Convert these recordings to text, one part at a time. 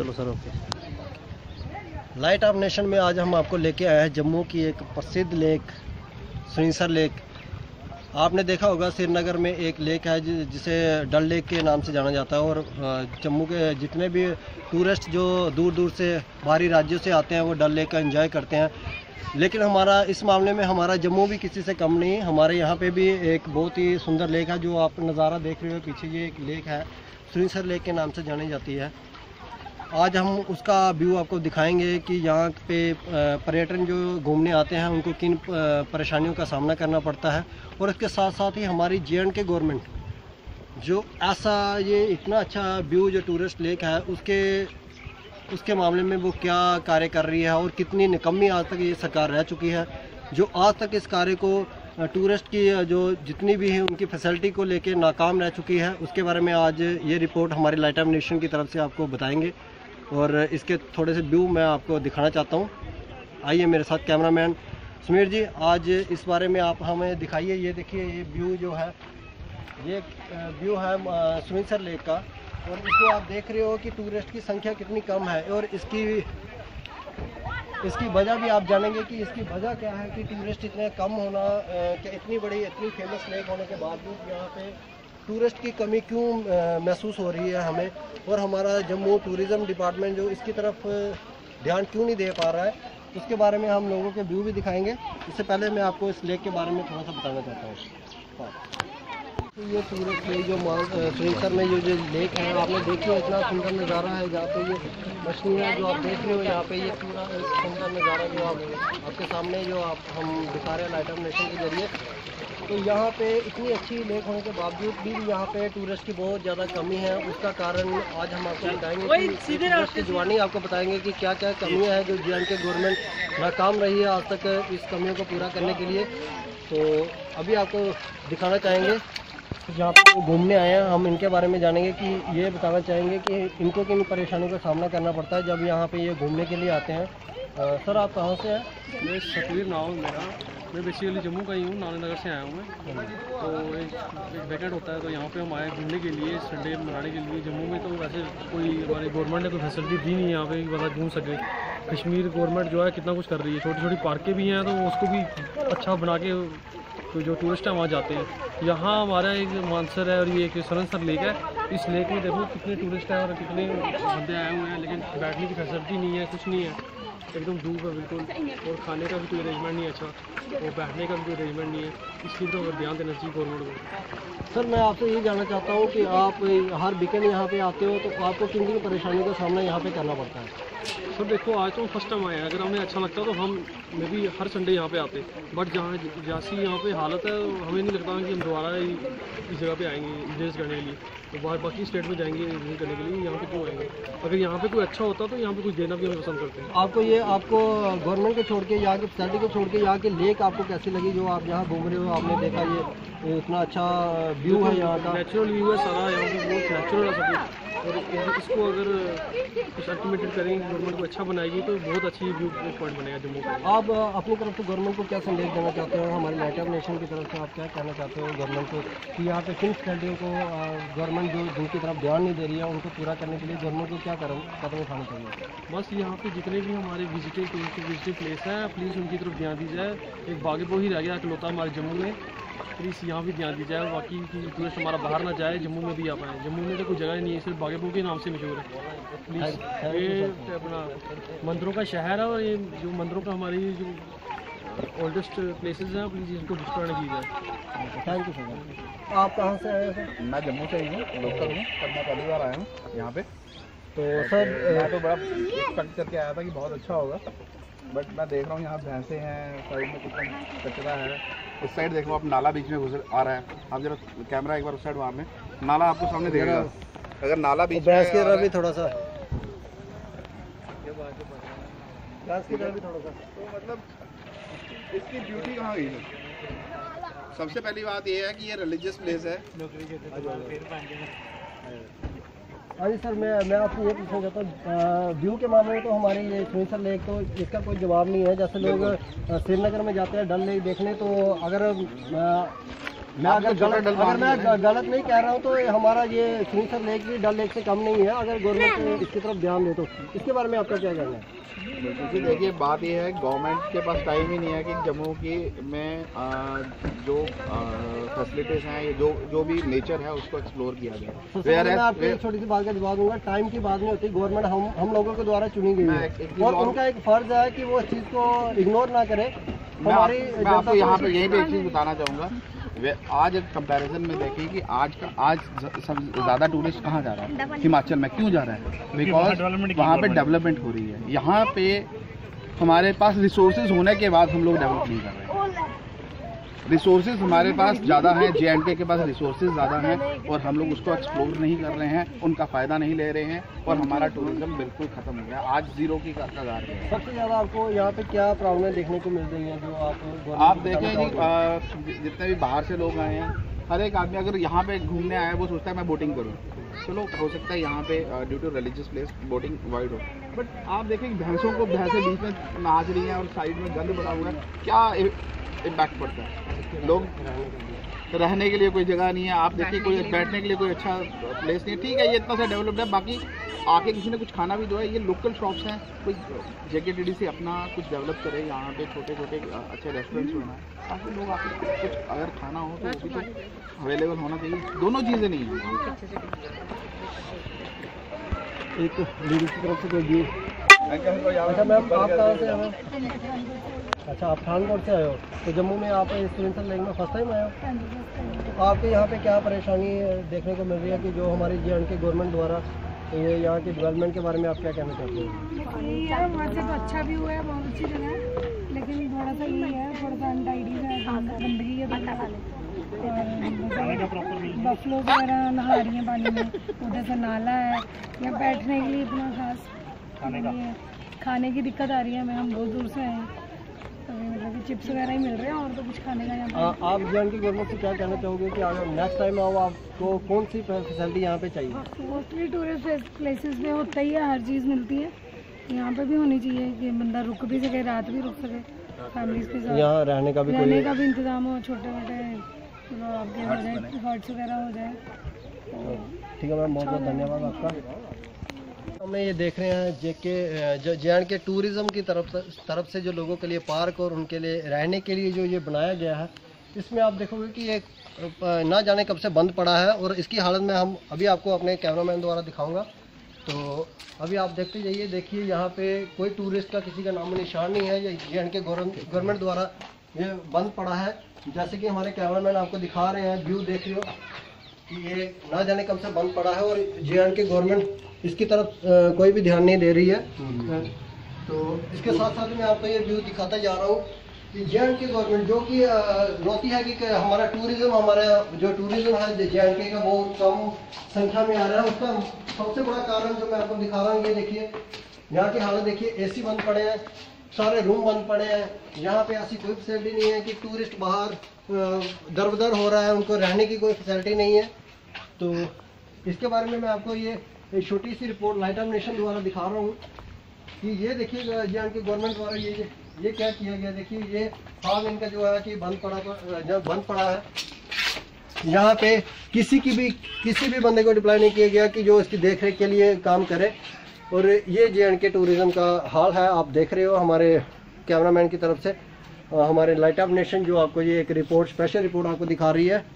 चलो sir okay. Light of nation में आज हम आपको लेके आए हैं जम्मू की एक प्रसिद्ध लेक सुरिंसर लेक। आपने देखा होगा श्रीनगर में एक लेक है जिसे डल लेक के नाम से जाना जाता है, और जम्मू के जितने भी टूरिस्ट जो दूर दूर से बाहरी राज्यों से आते हैं वो डल लेक का एंजॉय करते हैं। लेकिन हमारा इस मामले में हमारा जम्मू भी किसी से कम नहीं। हमारे यहाँ पे भी एक बहुत ही सुंदर लेक है जो आप नज़ारा देख रहे हो पीछे, ये एक लेक है सुरिंसर लेक के नाम से जानी जाती है। आज हम उसका व्यू आपको दिखाएंगे कि यहाँ पे पर्यटन जो घूमने आते हैं उनको किन परेशानियों का सामना करना पड़ता है, और इसके साथ साथ ही हमारी J&K गवर्नमेंट जो ऐसा ये इतना अच्छा व्यू जो टूरिस्ट लेक है उसके मामले में वो क्या कार्य कर रही है, और कितनी निकम्मी आज तक ये सरकार रह चुकी है जो आज तक इस कार्य को टूरिस्ट की जो जितनी भी है उनकी फैसिलिटी को लेके नाकाम रह चुकी है। उसके बारे में आज ये रिपोर्ट हमारी लाइट ऑफ नेशन की तरफ से आपको बताएंगे, और इसके थोड़े से व्यू मैं आपको दिखाना चाहता हूँ। आइए मेरे साथ कैमरामैन समीर जी, आज इस बारे में आप हमें दिखाइए। ये देखिए ये व्यू जो है ये व्यू है सुरिंसर लेक का, और इसमें आप देख रहे हो कि टूरिस्ट की संख्या कितनी कम है, और इसकी वजह भी आप जानेंगे कि इसकी वजह क्या है कि टूरिस्ट इतने कम होना, कि इतनी बड़ी इतनी फेमस लेक होने के बावजूद यहाँ पे टूरिस्ट की कमी क्यों महसूस हो रही है हमें, और हमारा जम्मू टूरिज़्म डिपार्टमेंट जो इसकी तरफ ध्यान क्यों नहीं दे पा रहा है, उसके बारे में हम लोगों के व्यू भी दिखाएंगे। इससे पहले मैं आपको इस लेक के बारे में थोड़ा सा बताना चाहता हूँ। तो ये टूरिस्ट लेक जो सुरिंसर में ये जो लेक है आपने देखिए इतना सुंदर नज़ारा है। जहाँ पे ये मछलियाँ जो आप देख रहे हो यहाँ पे ये पूरा एक सुंदर नज़ारा जो आपके सामने जो हम दिखा रहे हैं लाइट ऑफ नेशन के जरिए। तो यहाँ पे इतनी अच्छी लेक होने के बावजूद भी यहाँ पे टूरिस्ट की बहुत ज़्यादा कमी है। उसका कारण आज हम आपको बताएंगे कि टूरिस्ट की जुबानी आपको बताएंगे कि क्या क्या कमियाँ हैं जो J&K गवर्नमेंट नाकाम रही है आज तक इस कमियों को पूरा करने के लिए। तो अभी आपको दिखाना चाहेंगे जहाँ पर घूमने आए हैं, हम इनके बारे में जानेंगे कि ये बताना चाहेंगे कि इनको किन परेशानियों का सामना करना पड़ता है जब यहाँ पे ये घूमने के लिए आते हैं। सर आप कहाँ से हैं? मैं सतवीर नाम है मेरा, मैं बेसिकली जम्मू का ही हूँ, नारायणनगर से आया हूँ मैं। तो एक वैकेंड होता है तो यहाँ पे हम आए घूमने के लिए, संडे मनाने के लिए। जम्मू में तो वैसे कोई हमारी गवर्नमेंट ने कोई फैसिलिटी दी नहीं है यहाँ पे कि बता घूम सके। कश्मीर गवर्नमेंट जो है कितना कुछ कर रही है, छोटी छोटी पार्कें भी हैं तो उसको भी अच्छा बना के तो जो टूरिस्ट हैं वहाँ जाते हैं। यहाँ हमारा एक मानसर है और ये एक सुरिंसर लेक है। इस लेक में देखो कितने टूरिस्ट हैं और कितने बंदे आए हुए हैं, लेकिन बैठने की फैसिलिटी नहीं है, कुछ नहीं है, एकदम धूप है बिल्कुल, और खाने का भी कोई अरेंजमेंट नहीं है अच्छा, और बैठने का भी कोई अरेंजमेंट नहीं है। इसकी तो ध्यान देना चाहिए गवर्नमेंट को। सर मैं आपसे ये जानना चाहता हूँ कि आप हर वीकेंड यहाँ पे आते हो तो आपको किन किन परेशानियों का सामना यहाँ पे करना पड़ता है? सर देखो आज तो फर्स्ट टाइम आए हैं, अगर हमें अच्छा लगता तो हम मैं भी हर संडे यहाँ पे आते, बट जहाँ जैसी यहाँ पे हालत है हमें नहीं लगता कि हम दोबारा इस जगह पे आएंगे विजिट करने के लिए। तो बाकी स्टेट में जाएंगे विजिट करने के लिए, यहाँ पे क्यों आएंगे? अगर यहाँ पे कोई अच्छा होता तो यहाँ पे कुछ देना भी हमें पसंद करते हैं। आपको गवर्नमेंट को छोड़ के यहाँ की फैसिलिटी को छोड़ के यहाँ की लेक आपको कैसी लगी जो आप यहाँ घूम रहे हो? आपने देखा ये इतना अच्छा व्यू है यहाँ का, नेचुरल व्यू है सारा, यहाँ पे बहुत नेचुरल है सब कुछ, और इसको अगर कुछ अल्टीमेटेड करेंगे गवर्नमेंट को अच्छा बनाएगी तो बहुत अच्छी व्यू पॉइंट बनेगा जम्मू का। आप अपनी तरफ से गवर्नमेंट को क्या संदेश देना चाहते हो? हमारी लाइट ऑफ नेशन की तरफ से आप क्या कहना चाहते हो गवर्नमेंट को कि यहाँ पे किन फैसिलिटियों को गवर्नमेंट जो जिनकी तरफ ध्यान नहीं दे रही है उनको पूरा करने के लिए गवर्नमेंट को क्या कदम उठाने चाहिए? बस यहाँ पे जितने भी हमारे विजिटिंग प्लेस है प्लीज़ उनकी तरफ ध्यान दी जाए। एक बागेबो ही रह गया इकलौता हमारे जम्मू में, प्लीज़ यहाँ भी ध्यान दी जाए। बाकी टूरिस्ट हमारा बाहर ना जाए, जम्मू में भी आ पाए। जम्मू में तो कोई जगह नहीं है, सिर्फ बागेबो के नाम से मशहूर है। प्लीज़ ये अपना मंदिरों का शहर है, और ये जो मंदिरों का हमारी जो ओल्डेस्ट प्लेसेस हैं प्लीज़ इनको डिस्ट्रॉय नहीं की जाए। Thank you sir. आप कहाँ से आए सर? मैं जम्मू से ही हूँ, लोकल हूँ, पर मैं पहली बार आया हूँ यहाँ पे। तो सर मैं तो बड़ा एक्सपेक्ट करके आया था कि बहुत अच्छा होगा, बट मैं देख रहा हूँ यहाँ भैंसे हैं, साइड में कितना कचरा है। उस साइड देखो आप नाला बीच में गुजर आ रहा है, आप जरा कैमरा एक बार उस साइड मारने, नाला आपको सामने देगा। अगर नाला बीच में की तरफ भी थोड़ा सा की तरफ भी थोड़ा सा, तो मतलब इसकी ब्यूटी कहाँ गई है? सबसे पहली बात ये है कि ये रिलीजियस प्लेस है। हाँ जी सर, मैं आपसे ये पूछना चाहता हूँ व्यू के मामले में तो हमारे ये सुरिंसर लेक तो इसका कोई जवाब नहीं है। जैसे लोग श्रीनगर में जाते हैं डल लेक देखने, तो अगर मैं अगर गलत नहीं कह रहा हूँ तो हमारा ये सुनीसर लेक भी डल लेक से कम नहीं है। अगर गवर्नमेंट इसकी तरफ ध्यान दे तो इसके बारे में आपका क्या कहना है? क्योंकि देखिए बात यह है, गवर्नमेंट के पास टाइम ही नहीं है कि जम्मू की में जो फैसिलिटीज़ हैं, जो भी नेचर है उसको एक्सप्लोर किया जाए। मैं आपको एक छोटी सी बात का जवाब दूंगा, टाइम की बात नहीं होती। गवर्नमेंट हम लोगों के द्वारा चुनी गई है और उनका एक फर्ज है कि वो इस चीज़ को इग्नोर ना करे। मैं आपको यहाँ पे यहीं पे एक चीज़ बताना चाहूँगा। आज एक कंपैरिजन में देखिए कि आज सब ज़्यादा टूरिस्ट कहाँ जा रहा है? हिमाचल में। क्यों जा रहा है? बिकॉज वहाँ पे डेवलपमेंट हो रही है। यहाँ पे हमारे पास रिसोर्सेज होने के बाद हम लोग डेवलप नहीं कर रहे हैं। रिसोर्सेज हमारे पास ज़्यादा हैं, JNK के पास रिसोर्सेज ज़्यादा हैं और हम लोग उसको एक्सप्लोर नहीं कर रहे हैं, उनका फ़ायदा नहीं ले रहे हैं और हमारा टूरिज्म बिल्कुल ख़त्म हो गया, आज ज़ीरो की कगार है। सबसे ज़्यादा आपको यहाँ पे क्या प्रॉब्लम देखने को मिल रही है जो आप देखें जी, जितने भी बाहर से लोग आए हैं, हर एक आदमी अगर यहाँ पे घूमने आया है वो सोचता है मैं बोटिंग करूँ। चलो हो सकता है यहाँ पे due to religious place boating avoid हो, बट आप देखें भैंसों को भैंसें बीच में नाच रही हैं और साइड में गंद पड़ा हुआ है, क्या इम्पैक्ट पड़ता है? लोग रहने के लिए कोई जगह नहीं है, आप देखिए कोई बैठने के लिए कोई अच्छा प्लेस नहीं है। ठीक है, ये इतना सा डेवलप्ड है, बाकी आके किसी ने कुछ खाना भी दो है, ये लोकल शॉप्स हैं, कोई JKTDC अपना कुछ डेवलप करे, यहाँ पे छोटे छोटे अच्छे रेस्टोरेंट्स होना है ताकि लोग आके कुछ अगर खाना हो तो वो भी तो अवेलेबल होना चाहिए। दोनों चीज़ें नहीं हैं। एक लेडीज की तरफ से कोई व्यू। अच्छा मैम, आप कहाँ से आए? अच्छा, आप पठानकोट से आए हो, तो जम्मू में आप सुनीसर लेक में फर्स्ट टाइम आए हो? तो आपके यहाँ पे क्या परेशानी देखने को मिल रही है कि जो हमारी JNK गवर्नमेंट द्वारा ये यहाँ के डेवलपमेंट के बारे में आप क्या कहना चाहते हैं? वहाँ से तो अच्छा भी हुआ है, बहुत अच्छी जगह है, लेकिन थोड़ा सा ये है, थोड़ा सा अनटाइडी है, गंदगी है, बफलो वगैरह नहा रही हैं पानी में, उधर से नाला है, या बैठने के लिए इतना खास खाने की दिक्कत आ रही है। हम बहुत दूर से आए हैं, तो मतलब कि चिप्स वगैरह ही मिल रहे हैं और तो कुछ खाने का यहाँ पर। आप JNK गवर्नमेंट से क्या कहना चाहोगे कि अगर नेक्स्ट टाइम आओ आपको कौन सी फैसिलिटी यहाँ पे चाहिए? मोस्टली टूरिस्ट प्लेसेस में होता ही है, हर चीज़ मिलती है, यहाँ पे भी होनी चाहिए कि बंदा रुक भी सके, रात भी रुक सके, फैमिलीज के साथ यहाँ रहने का भी इंतजाम हो, छोटे मोटे आपके हो जाए, हर्ट्स वगैरह हो जाए। ठीक है मैम, बहुत बहुत धन्यवाद आपका। हमने ये देख रहे हैं JNK टूरिज़्म की तरफ से जो लोगों के लिए पार्क और उनके लिए रहने के लिए जो ये बनाया गया है, इसमें आप देखोगे कि ये ना जाने कब से बंद पड़ा है और इसकी हालत में हम अभी आपको अपने कैमरामैन द्वारा दिखाऊंगा। तो अभी आप देखते जाइए, देखिए यहाँ पे कोई टूरिस्ट का किसी का नामो निशान नहीं है, ये JNK गवर्नमेंट द्वारा ये बंद पड़ा है। जैसे कि हमारे कैमरामैन आपको दिखा रहे हैं, व्यू देख रहे हो कि ये ना जाने कब से बंद पड़ा है और JNK गवर्नमेंट इसकी तरफ कोई भी ध्यान नहीं दे रही है। तो इसके साथ साथ मैं आपको ये व्यू दिखाता जा रहा हूँ कि JNK गवर्नमेंट जो कि रोती है कि हमारा जो टूरिज्म है JNK का वो कम संख्या में आ रहा है। उसका सबसे बड़ा कारण जो मैं आपको दिखा रहा हूँ, ये देखिए यहाँ की हालत देखिए, AC बंद पड़े हैं, सारे रूम बंद पड़े हैं, यहाँ पे ऐसी कोई फैसिलिटी नहीं है कि टूरिस्ट बाहर दर बदर हो रहा है, उनको रहने की कोई फैसिलिटी नहीं है। तो इसके बारे में मैं आपको ये एक छोटी सी रिपोर्ट लाइट ऑफ नेशन द्वारा दिखा रहा हूँ कि ये देखिए JNK गवर्नमेंट द्वारा ये क्या किया गया। देखिए ये फार्म इनका जो है कि बंद पड़ा है। यहाँ पे किसी भी बंदे को डिप्लॉय नहीं किया गया कि जो इसकी देखरेख के लिए काम करे। और ये JNK टूरिज़्म का हाल है, आप देख रहे हो हमारे कैमरामैन की तरफ से। हमारे लाइट ऑफ नेशन जो आपको ये एक रिपोर्ट, स्पेशल रिपोर्ट आपको दिखा रही है।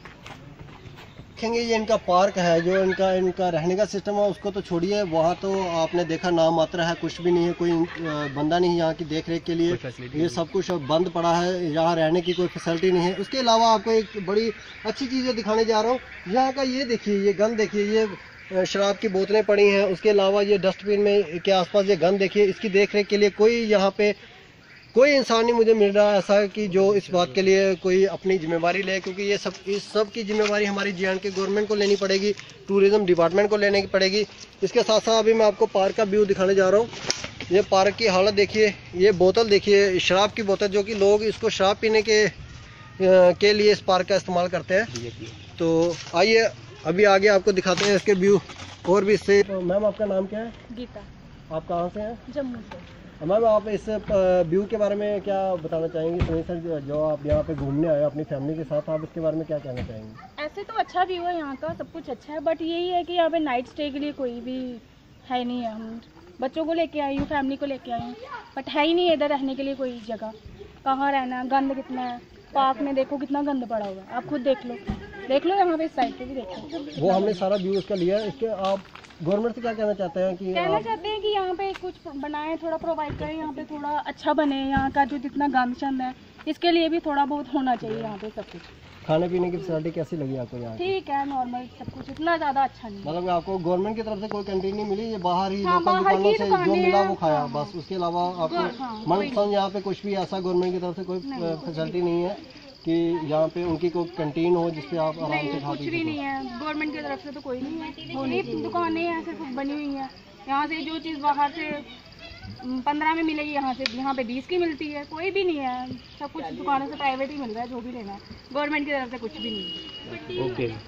देखेंगे ये इनका पार्क है, जो इनका रहने का सिस्टम है उसको तो छोड़िए, वहाँ तो आपने देखा नाम मात्र है, कुछ भी नहीं है, कोई बंदा नहीं है यहाँ की देख रेख के लिए। ये सब कुछ बंद पड़ा है, यहाँ रहने की कोई फैसिलिटी नहीं है। उसके अलावा आपको एक बड़ी अच्छी चीज़ दिखाने जा रहा हूँ, यहाँ का ये देखिए, ये गंद देखिए, ये शराब की बोतलें पड़ी हैं। उसके अलावा ये डस्टबिन में के आसपास ये गंद देखिए, इसकी देख रेख के लिए कोई यहाँ पे कोई इंसान नहीं मुझे मिल रहा है ऐसा कि जो इस बात के लिए कोई अपनी जिम्मेवारी ले, क्योंकि इस सब की जिम्मेवारी हमारी JNK गवर्नमेंट को लेनी पड़ेगी, टूरिज़्म डिपार्टमेंट को लेने की पड़ेगी। इसके साथ साथ अभी मैं आपको पार्क का व्यू दिखाने जा रहा हूँ। ये पार्क की हालत देखिए, ये बोतल देखिए, शराब की बोतल, जो कि लोग इसको शराब पीने के लिए इस पार्क का इस्तेमाल करते हैं। तो आइए अभी आगे आपको दिखाते हैं इसके व्यू और भी इससे। मैम आपका नाम क्या है? गीता। आप कहाँ से हैं? जम्मू से। मैम आप इस व्यू के बारे में क्या बताना चाहेंगे? सर जो आप यहाँ पे घूमने आए अपनी फैमिली के साथ, आप इसके बारे में क्या कहना चाहेंगे? ऐसे तो अच्छा व्यू है यहाँ का, सब कुछ अच्छा है, बट यही है कि यहाँ पे नाइट स्टे के लिए कोई भी है नहीं है। हम बच्चों को लेके आई हूँ, फैमिली को लेके आई हूँ, बट है ही नहीं इधर रहने के लिए कोई जगह। कहाँ रहना, गंद कितना है, पार्क में देखो कितना गंद पड़ा हुआ है, आप खुद देख लो यहाँ पे इस साइड पे भी देख लो। वो हमने सारा व्यू इसका लिया है। इसके आप गवर्नमेंट से क्या कहना चाहते हैं? चाहते हैं कि यहाँ पे कुछ बनाए, थोड़ा प्रोवाइड करें, यहाँ पे थोड़ा अच्छा बने। यहाँ का जो जितना गंद शंद है इसके लिए भी थोड़ा बहुत होना चाहिए यहाँ पे सब कुछ। खाने पीने की फैसिलिटी कैसी लगी आपको यहाँ? ठीक है, नॉर्मल सब कुछ, इतना ज़्यादा अच्छा नहीं। मतलब आपको गवर्नमेंट की तरफ से कोई कैंटीन नहीं मिली? ये बाहर ही हाँ, लोकल बाहर दुकानों की से दुकानें जो मिला वो हैं, खाया हाँ, बस? उसके अलावा आपको हाँ, मनपसंद यहाँ पे कुछ भी ऐसा गवर्नमेंट की तरफ से कोई फैसिलिटी नहीं है कि यहाँ पे उनकी कोई कैंटीन हो जिसपे आप आराम से खा कुछ भी नहीं है गवर्नमेंट की तरफ से, तो कोई नहीं है। ये दुकानें ऐसे बनी हुई हैं, यहाँ से जो चीज़ बाहर से 15 में मिलेगी यहाँ पे 20 की मिलती है। कोई भी नहीं है, सब कुछ दुकानों से प्राइवेट ही मिल रहा है, जो भी लेना है। गवर्नमेंट की तरफ से कुछ भी नहीं है। ओके।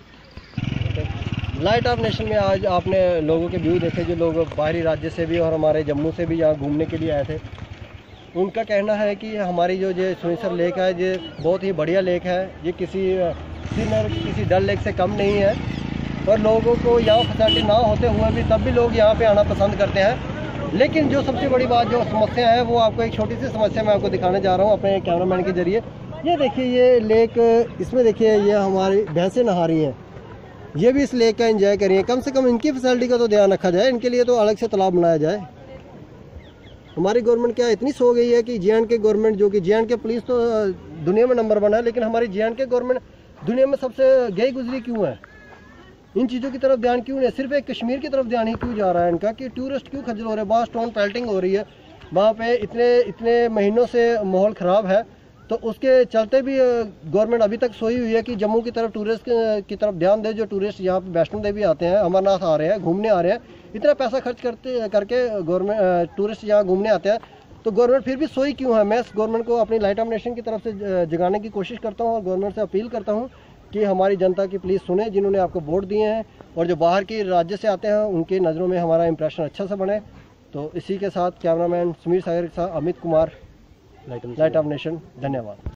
लाइट ऑफ नेशन में आज आपने लोगों के व्यू देखे, जो लोग बाहरी राज्य से भी और हमारे जम्मू से भी यहाँ घूमने के लिए आए थे। उनका कहना है कि हमारी जो सुरिंसर लेक है ये बहुत ही बढ़िया लेक है। ये किसी श्रीनगर किसी डल लेक से कम नहीं है, और लोगों को यहाँ फैसिलिटी ना होते हुए भी तब भी लोग यहाँ पे आना पसंद करते हैं। लेकिन जो सबसे बड़ी बात जो समस्या है वो आपको एक छोटी सी समस्या मैं आपको दिखाने जा रहा हूँ अपने कैमरामैन के जरिए। ये देखिए ये लेक, इसमें देखिए ये हमारी भैंसें नहा रही हैं, ये भी इस लेक का एंजॉय करिए। कम से कम इनकी फैसिलिटी का तो ध्यान रखा जाए, इनके लिए तो अलग से तालाब बनाया जाए। हमारी गवर्नमेंट क्या इतनी सो गई है कि जे.एंड.के गवर्नमेंट, जो कि जे.एंड.के पुलिस तो दुनिया में नंबर 1 है, लेकिन हमारी जे.एंड.के गवर्नमेंट दुनिया में सबसे गई गुजरी क्यों है? इन चीज़ों की तरफ ध्यान क्यों नहीं? सिर्फ एक कश्मीर की तरफ ध्यान ही क्यों जा रहा है इनका कि टूरिस्ट क्यों खज्जल हो रहे हैं? वहाँ स्टोन पेल्टिंग हो रही है, वहाँ पे इतने महीनों से माहौल ख़राब है, तो उसके चलते भी गवर्नमेंट अभी तक सोई हुई है कि जम्मू की तरफ टूरिस्ट की तरफ ध्यान दे। जो टूरिस्ट यहाँ पे वैष्णो देवी आते हैं, अमरनाथ आ रहे हैं, घूमने आ रहे हैं, इतना पैसा खर्च करके गवर्नमेंट टूरिस्ट यहाँ घूमने आते हैं, तो गवर्नमेंट फिर भी सोई क्यों है? मैं इस गवर्नमेंट को अपनी लाइट ऑफ नेशन की तरफ से जगाने की कोशिश करता हूँ और गवर्नमेंट से अपील करता हूँ कि हमारी जनता की प्लीज़ सुने, जिन्होंने आपको वोट दिए हैं, और जो बाहर के राज्य से आते हैं उनकी नज़रों में हमारा इंप्रेशन अच्छा सा बने। तो इसी के साथ कैमरामैन सुमीर सागर के साथ Amit Kumar, light of nation, धन्यवाद।